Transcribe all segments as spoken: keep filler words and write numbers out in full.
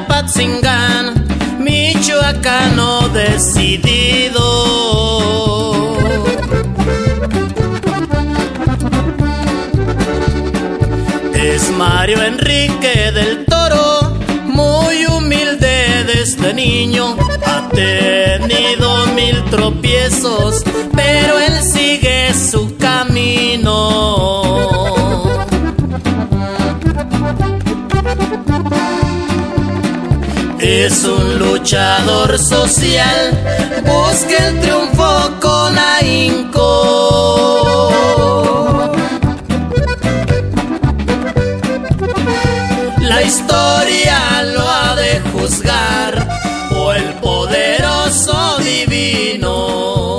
Apatzingán, michoacano decidido. Es Mario Enrique del Toro, muy humilde desde niño. Ha tenido mil tropiezos, pero él sigue su camino. Es un luchador social, busca el triunfo con ahínco. La historia lo ha de juzgar o el poderoso divino.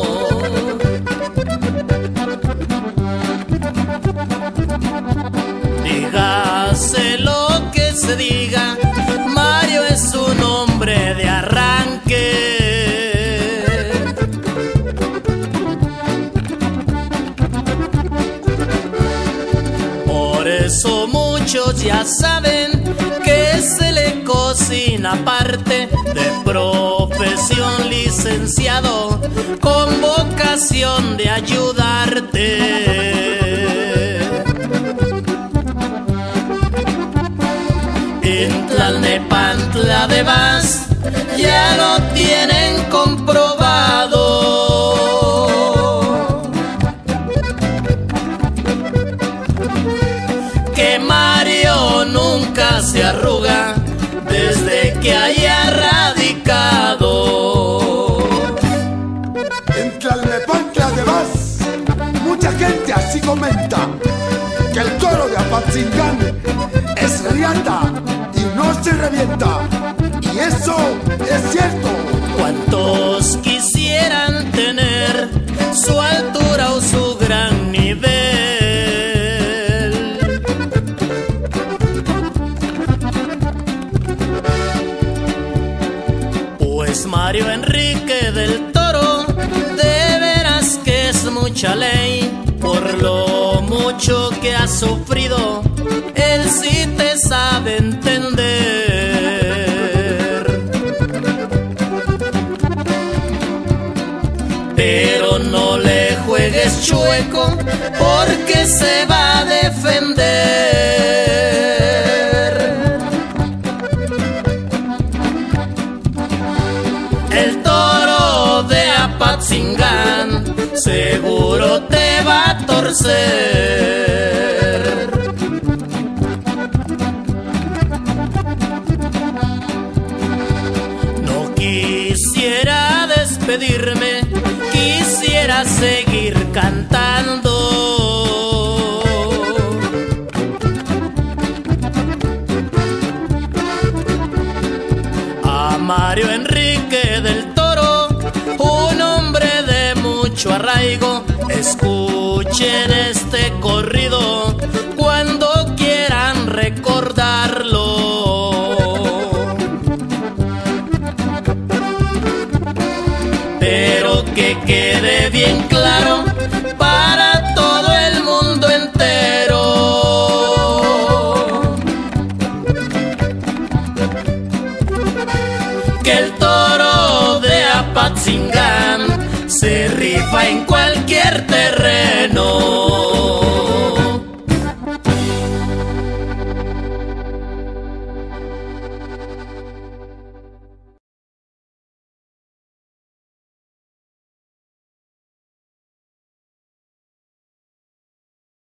Dígase lo que se diga, Mario es un hombre de arranque. Por eso muchos ya saben que se le cocina aparte, de profesión licenciado con vocación de ayudarte. En Tlalnepantla de Vaz ya lo tienen comprobado, que Mario nunca se arruga desde que haya radicado. En Tlalnepantla de Vaz mucha gente así comenta que el toro de Apatzingán es riata y no se revienta, y eso es cierto. ¿Cuántos quisieran tener su altura o su gran nivel? Pues Mario Enrique del Toro, de veras que es mucha ley, por lo mucho que ha sufrido, él sí te sabe entender. Pero no le juegues chueco, porque se va a defender. El toro de Apatzingán seguro te va a torcer. No quisiera despedirme, quisiera seguir cantando. A Mario Enrique del Toro, un hombre de mucho arraigo, escuchen este corrido cuando quieran recordarlo. Pero que quede bien claro para todo el mundo entero, que el toro de Apatzingán se rifa en cualquier terreno.